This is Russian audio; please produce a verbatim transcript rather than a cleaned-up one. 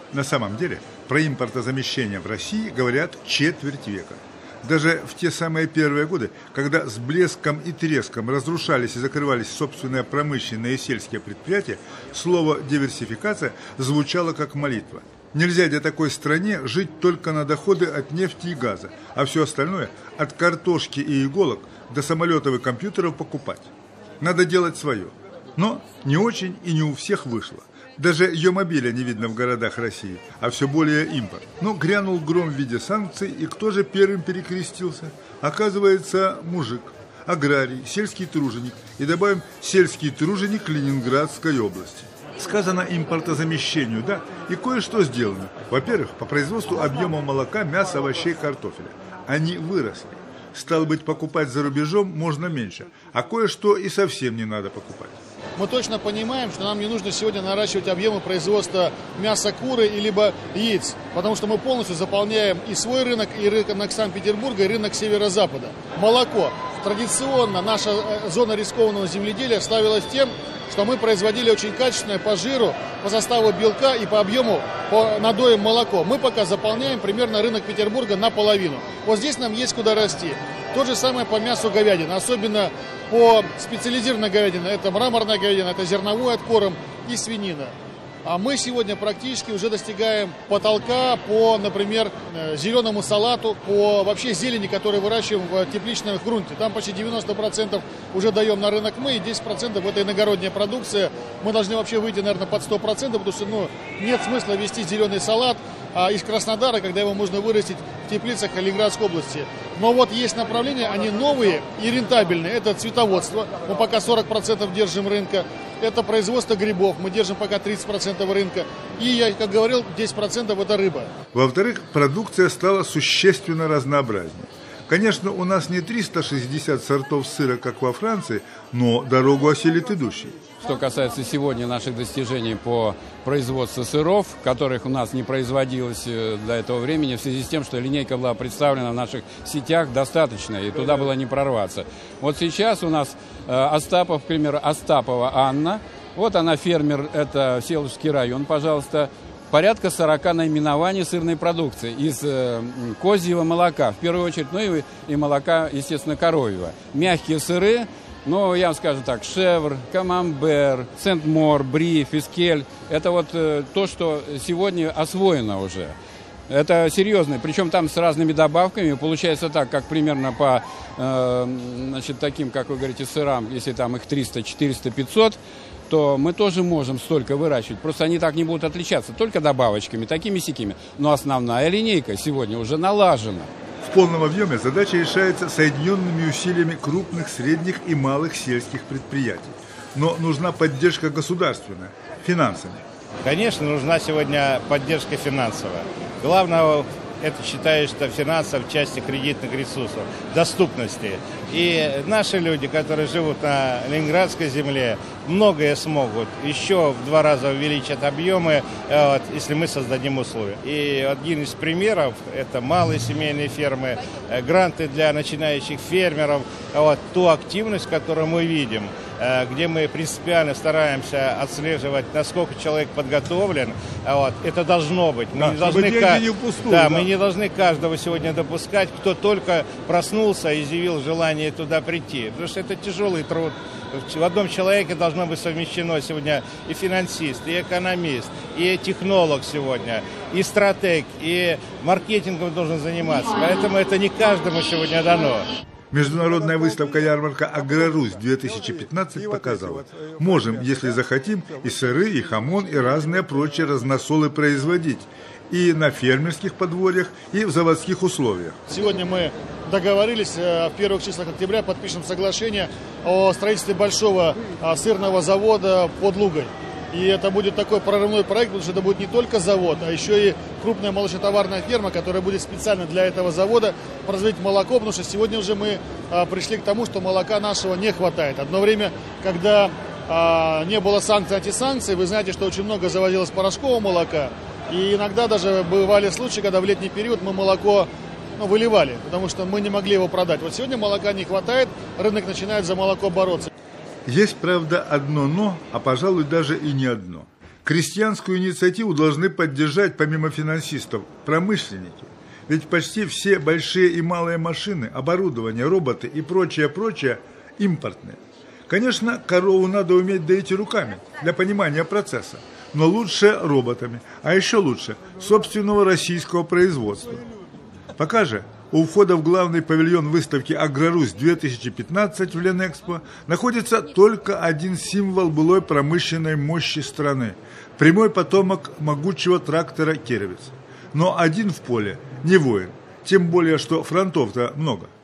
На самом деле про импортозамещение в России говорят четверть века. Даже в те самые первые годы, когда с блеском и треском разрушались и закрывались собственные промышленные и сельские предприятия, слово «диверсификация» звучало как молитва. Нельзя для такой стране жить только на доходы от нефти и газа, а все остальное от картошки и иголок до самолетов и компьютеров покупать. Надо делать свое. Но не очень и не у всех вышло. Даже Е-мобиля не видно в городах России, а все более импорт. Но грянул гром в виде санкций, и кто же первым перекрестился? Оказывается, мужик, аграрий, сельский труженик. И добавим, сельский труженик Ленинградской области. Сказано импортозамещению, да, и кое-что сделано. Во-первых, по производству объема молока, мяса, овощей, картофеля. Они выросли. Стало быть, покупать за рубежом можно меньше, а кое-что и совсем не надо покупать. Мы точно понимаем, что нам не нужно сегодня наращивать объемы производства мяса куры и либо яиц, потому что мы полностью заполняем и свой рынок, и рынок Санкт-Петербурга, и рынок северо-запада. Молоко. Традиционно наша зона рискованного земледелия славилась тем, что мы производили очень качественное по жиру, по составу белка и по объему по надоям молоко. Мы пока заполняем примерно рынок Петербурга наполовину. Вот здесь нам есть куда расти. То же самое по мясу говядины, особенно по специализированной говядине. Это мраморная говядина, это зерновой откорм и свинина. А мы сегодня практически уже достигаем потолка по, например, зеленому салату, по вообще зелени, которую выращиваем в тепличном грунте. Там почти девяносто процентов уже даем на рынок мы, и десять процентов это иногородняя продукция. Мы должны вообще выйти, наверное, под сто процентов, потому что ну, нет смысла вести зеленый салат а из Краснодара, когда его можно вырастить в теплицах Ленинградской области. Но вот есть направления, они новые и рентабельные. Это цветоводство, мы пока сорок процентов держим рынка. Это производство грибов, мы держим пока тридцать процентов рынка. И, я как говорил, десять процентов это рыба. Во-вторых, продукция стала существенно разнообразнее. Конечно, у нас не триста шестьдесят сортов сыра, как во Франции, но дорогу осилит идущий. Что касается сегодня наших достижений по производству сыров, которых у нас не производилось до этого времени, в связи с тем, что линейка была представлена в наших сетях достаточно, и туда было не прорваться. Вот сейчас у нас Остапов, к примеру, Остапова Анна, вот она фермер, это Всеволожский район, пожалуйста, порядка сорока наименований сырной продукции из э, козьего молока, в первую очередь, ну и, и молока, естественно, коровьего. Мягкие сыры, ну, я вам скажу так, шевр, камамбер, сент-мор, бри, фискель, это вот э, то, что сегодня освоено уже. Это серьезно, причем там с разными добавками, получается так, как примерно по, э, значит, таким, как вы говорите, сырам, если там их триста, четыреста, пятьсот, то мы тоже можем столько выращивать. Просто они так не будут отличаться, только добавочками, такими-сякими. Но основная линейка сегодня уже налажена. В полном объеме задача решается соединенными усилиями крупных, средних и малых сельских предприятий. Но нужна поддержка государственная, финансами. Конечно, нужна сегодня поддержка финансовая. Главное, это считаю, что финансов в части кредитных ресурсов, доступности. И наши люди, которые живут на Ленинградской земле, многое смогут. Еще в два раза увеличат объемы, вот, если мы создадим условия. И один из примеров – это малые семейные фермы, гранты для начинающих фермеров. Вот, ту активность, которую мы видим, где мы принципиально стараемся отслеживать, насколько человек подготовлен. Вот, это должно быть. Мы, да, не должны, ка... не впустую, да, да. мы не должны каждого сегодня допускать, кто только проснулся и изъявил желание туда прийти. Потому что это тяжелый труд. В одном человеке должно быть совмещено сегодня и финансист, и экономист, и технолог сегодня, и стратег, и маркетингом должен заниматься. Поэтому это не каждому сегодня дано. Международная выставка-ярмарка «Агрорусь-две тысячи пятнадцать» показала. Можем, если захотим, и сыры, и хамон, и разные прочие разносолы производить. И на фермерских подворьях, и в заводских условиях. Сегодня мы договорились, в первых числах октября подпишем соглашение о строительстве большого сырного завода под Лугой. И это будет такой прорывной проект, потому что это будет не только завод, а еще и крупная молочнотоварная ферма, которая будет специально для этого завода производить молоко, потому что сегодня уже мы а, пришли к тому, что молока нашего не хватает. Одно время, когда а, не было санкций, антисанкций, вы знаете, что очень много завозилось порошкового молока, и иногда даже бывали случаи, когда в летний период мы молоко ну, выливали, потому что мы не могли его продать. Вот сегодня молока не хватает, рынок начинает за молоко бороться. Есть, правда, одно «но», а, пожалуй, даже и не одно. Крестьянскую инициативу должны поддержать, помимо финансистов, промышленники. Ведь почти все большие и малые машины, оборудование, роботы и прочее-прочее импортные. Конечно, корову надо уметь доить руками для понимания процесса, но лучше роботами, а еще лучше собственного российского производства. Пока же у входа в главный павильон выставки «Агрорусь-две тысячи пятнадцать» в Ленэкспо находится только один символ былой промышленной мощи страны – прямой потомок могучего трактора «Кировец». Но один в поле не воин, тем более, что фронтов-то много.